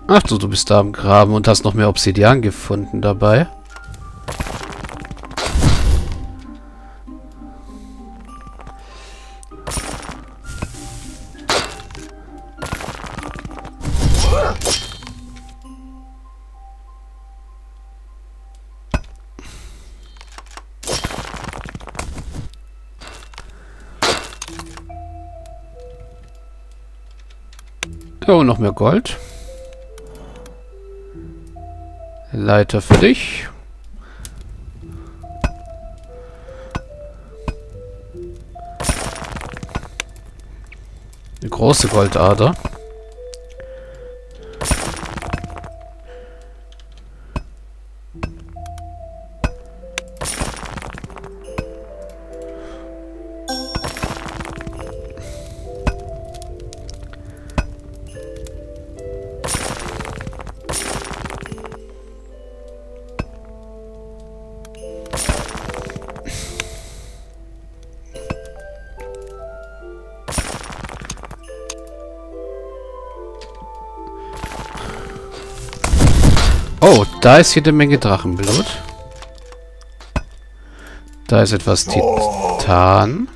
Ach du bist da am Graben und hast noch mehr Obsidian gefunden dabei. Oh, noch mehr Gold. Leiter für dich. Eine große Goldader. Oh, da ist jede Menge Drachenblut. Da ist etwas Titan.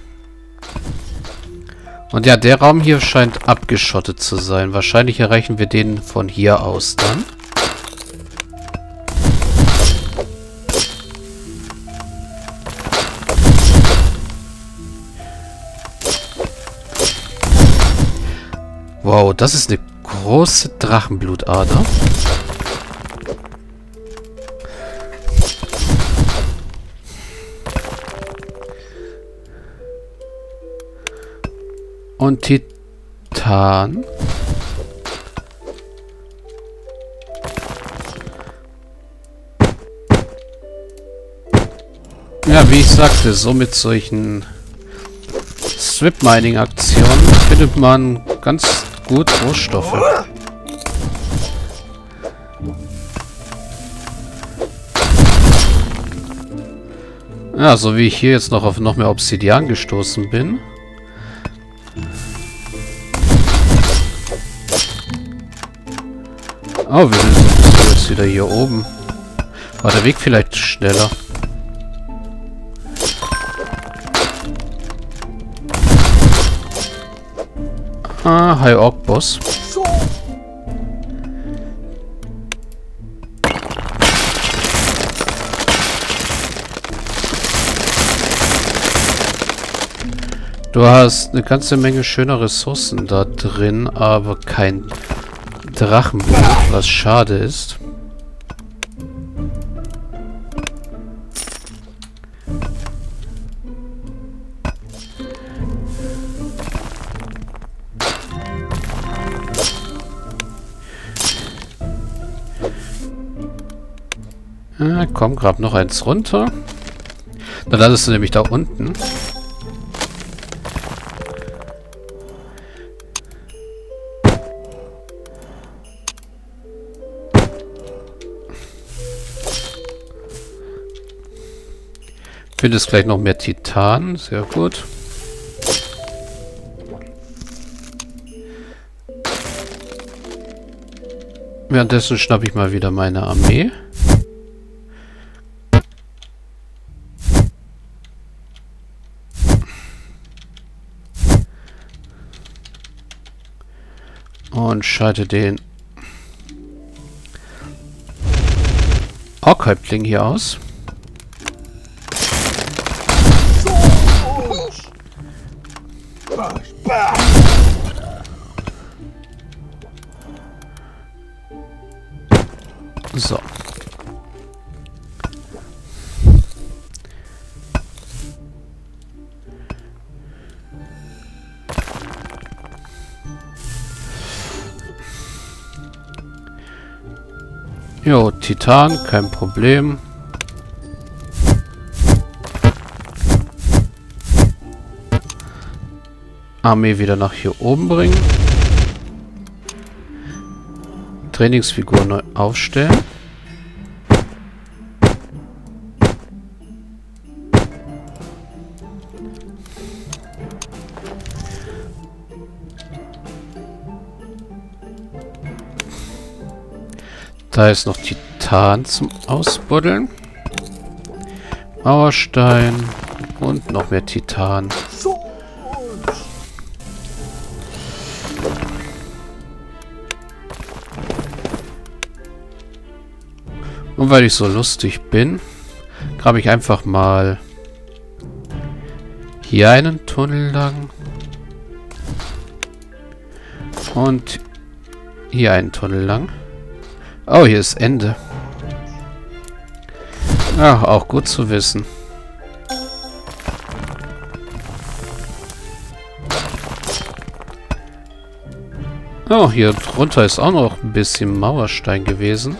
Und ja, der Raum hier scheint abgeschottet zu sein. Wahrscheinlich erreichen wir den von hier aus dann. Wow, das ist eine große Drachenblutader. Und Titan. Ja, wie ich sagte, so mit solchen Strip-Mining-Aktionen findet man ganz gut Rohstoffe. Ja, so wie ich hier jetzt noch auf noch mehr Obsidian gestoßen bin. Oh, wir sind jetzt wieder hier oben. War der Weg vielleicht schneller? Ah, High Orc Boss. Du hast eine ganze Menge schöner Ressourcen da drin, aber kein Drachenblut, was schade ist. Komm, grab noch eins runter. Dann landest du nämlich da unten. Findest gleich noch mehr Titan. Sehr gut. Währenddessen schnappe ich mal wieder meine Armee. Und schalte den Ork-Häuptling hier aus. So. Jo, Titan, kein Problem. Armee wieder nach hier oben bringen. Trainingsfigur neu aufstellen. Da ist noch Titan zum Ausbuddeln. Mauerstein und noch mehr Titan. Und weil ich so lustig bin, grabe ich einfach mal hier einen Tunnel lang. Und hier einen Tunnel lang. Oh, hier ist Ende. Ja, auch gut zu wissen. Oh, hier drunter ist auch noch ein bisschen Mauerstein gewesen.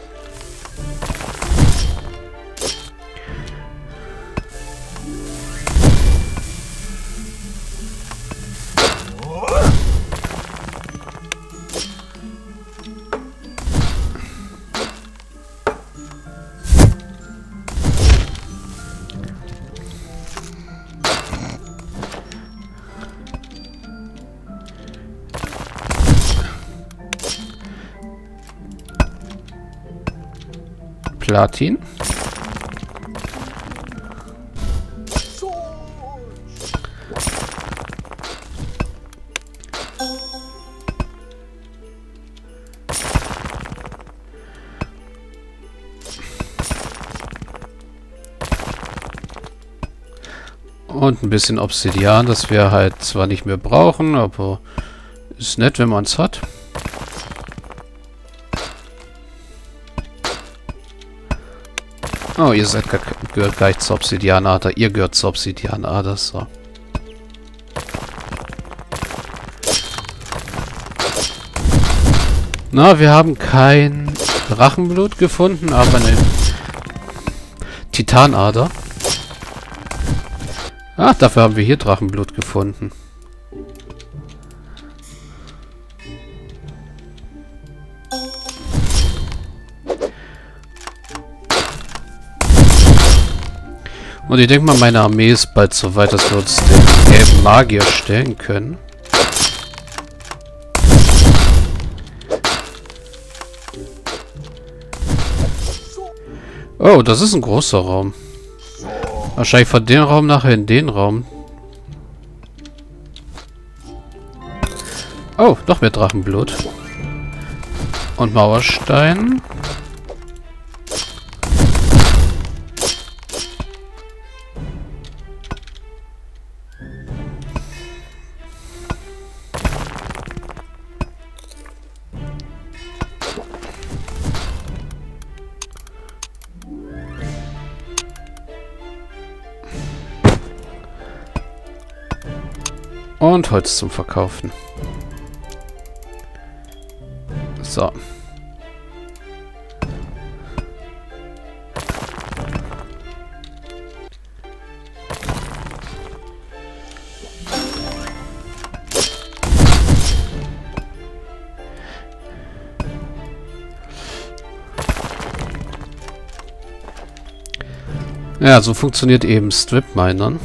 Platin. Und ein bisschen Obsidian, das wir halt zwar nicht mehr brauchen, aber ist nett, wenn man es hat. Oh, ihr seid gehört gleich zur Obsidianader. Ihr gehört zur Obsidianader, so. Na, wir haben kein Drachenblut gefunden, aber eine Titanader. Ah, dafür haben wir hier Drachenblut gefunden. Und ich denke mal, meine Armee ist bald so weit, dass wir uns den gelben Magier stellen können. Oh, das ist ein großer Raum. Wahrscheinlich von dem Raum nachher in den Raum. Oh, noch mehr Drachenblut. Und Mauerstein. Und Holz zum Verkaufen. So. Ja, so funktioniert eben Strip-Minern.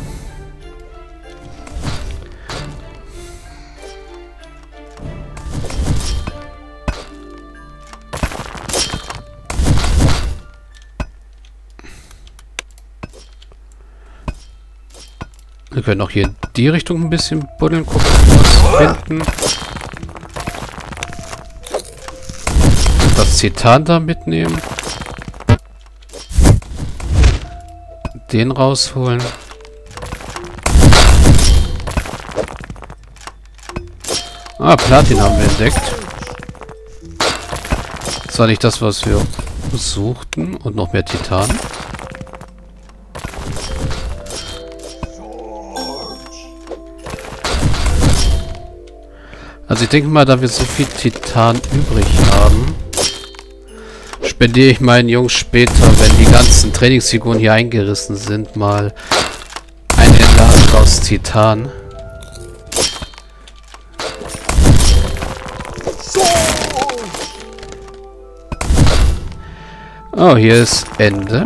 Wir können auch hier in die Richtung ein bisschen buddeln, gucken, was wir finden. Das Titan da mitnehmen. Den rausholen. Ah, Platin haben wir entdeckt. Das war nicht das, was wir suchten. Und noch mehr Titan. Also ich denke mal, da wir so viel Titan übrig haben, spendiere ich meinen Jungs später, wenn die ganzen Trainingsfiguren hier eingerissen sind, mal eine Enlarge aus Titan. Oh, hier ist Ende.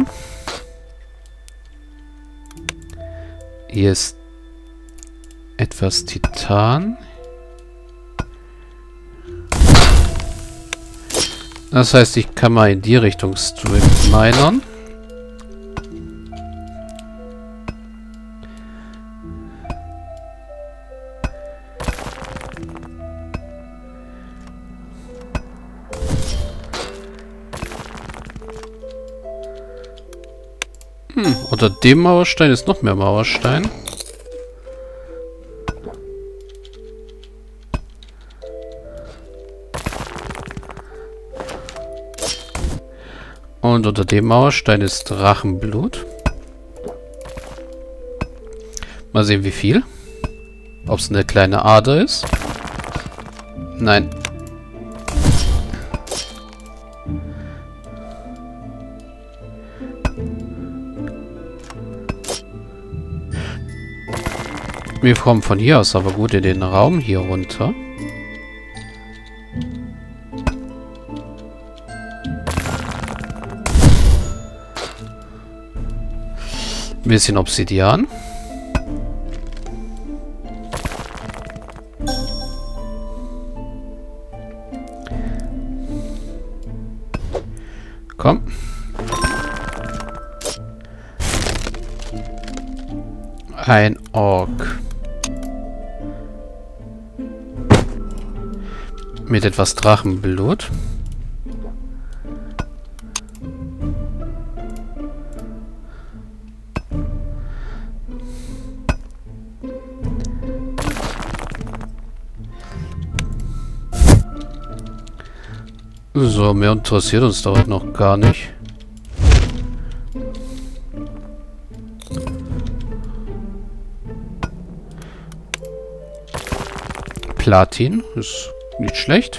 Hier ist etwas Titan. Das heißt, ich kann mal in die Richtung Strip minern. Unter dem Mauerstein ist noch mehr Mauerstein. Und unter dem Mauerstein ist Drachenblut. Mal sehen, wie viel. Ob es eine kleine Ader ist. Nein. Wir kommen von hier aus aber gut in den Raum hier runter. Ein bisschen Obsidian. Komm. Ein Ork. Mit etwas Drachenblut. So, mehr interessiert uns dort noch gar nicht. Platin ist nicht schlecht.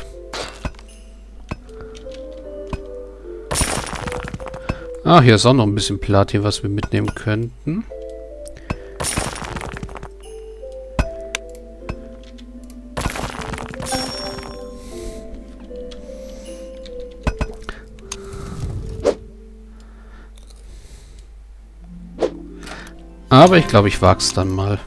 Ah, hier ist auch noch ein bisschen Platin, was wir mitnehmen könnten. Aber ich glaube, ich wag's dann mal.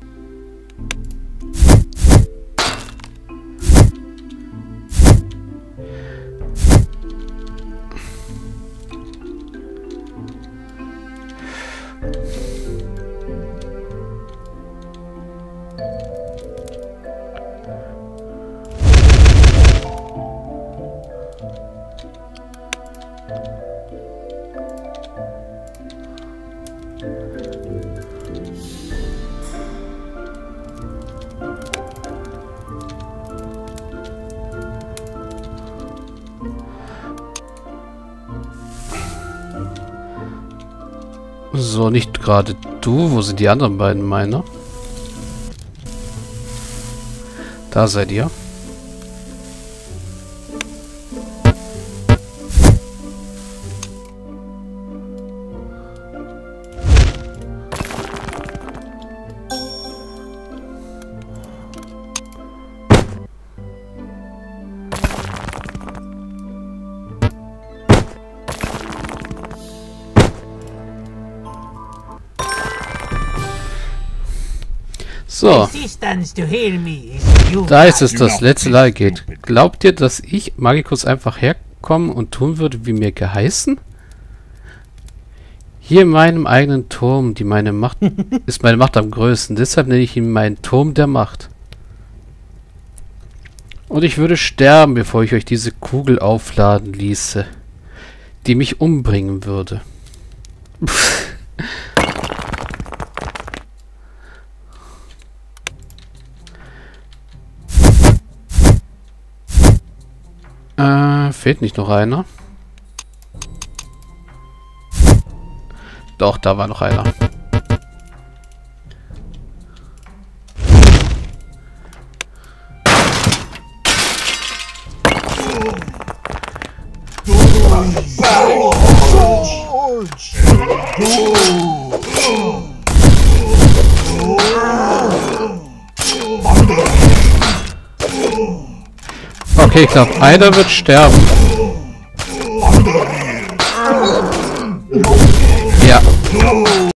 So, nicht gerade du. Wo sind die anderen beiden Miner? Da seid ihr. So. Da ist es, das letzte Leid geht. Glaubt ihr, dass ich Magicus einfach herkommen und tun würde, wie mir geheißen? Hier in meinem eigenen Turm, ist meine Macht am größten. Deshalb nenne ich ihn meinen Turm der Macht. Und ich würde sterben, bevor ich euch diese Kugel aufladen ließe, die mich umbringen würde. Fehlt nicht noch einer? Doch, da war noch einer. Okay, ich glaube, einer wird sterben.